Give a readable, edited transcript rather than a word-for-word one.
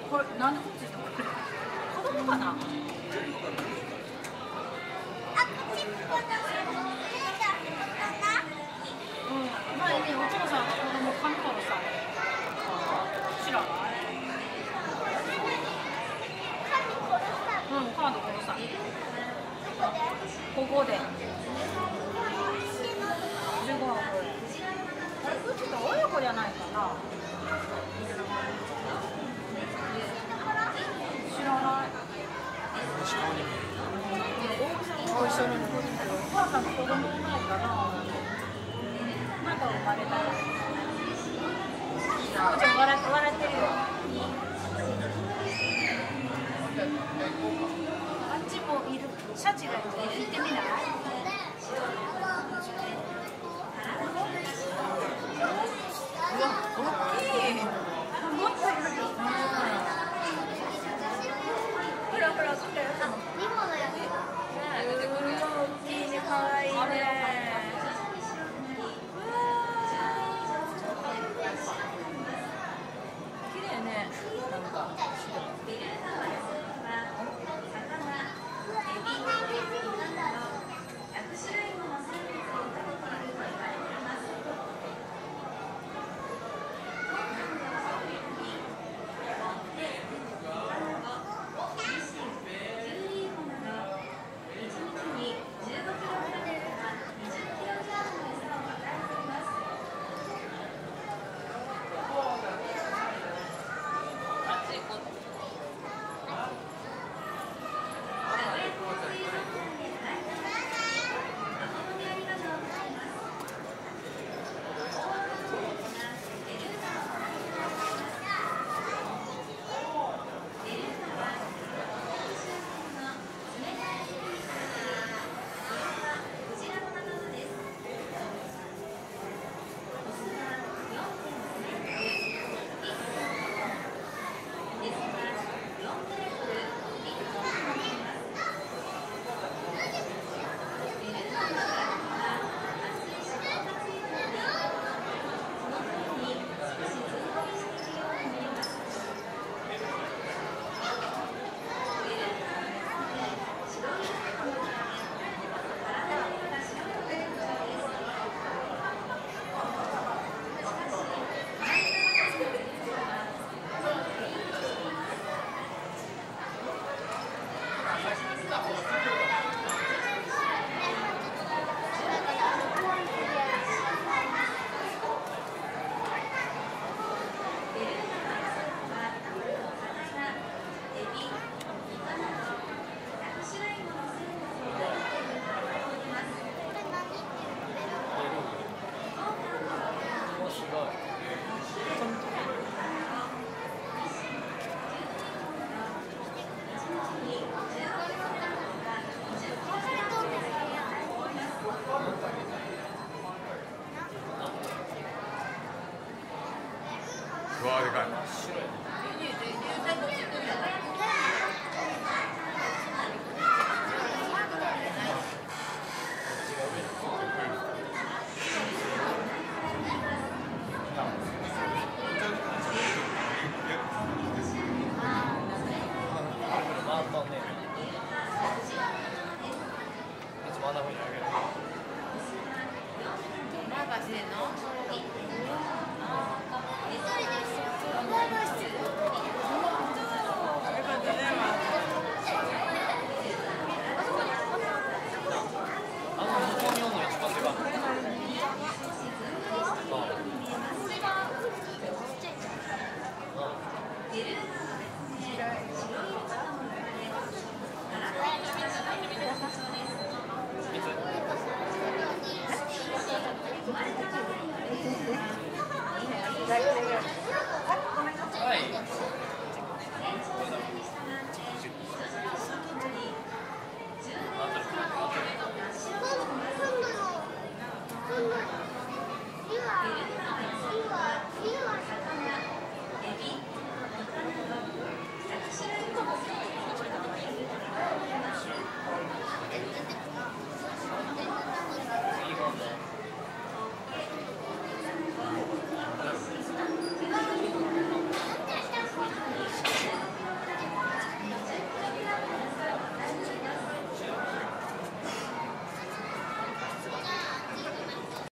これなんでこっちとこれ子供かな。前にお父さん子供カントロさん知らない。うん、カード殺さんここで15万これあれ、うちと親子じゃないかな。知らない。大きさも一緒にお母さんと子供いないかな。まだ生まれたよ。ちょっと笑ってるよ。あっちもいる。シャチがいる。行ってみない？うわ、大きい。もっといる。ほらほら、来たよ。2号のやつ。出てくる。大きいね、可愛いね。綺麗ね。なんか。 うわーでかい。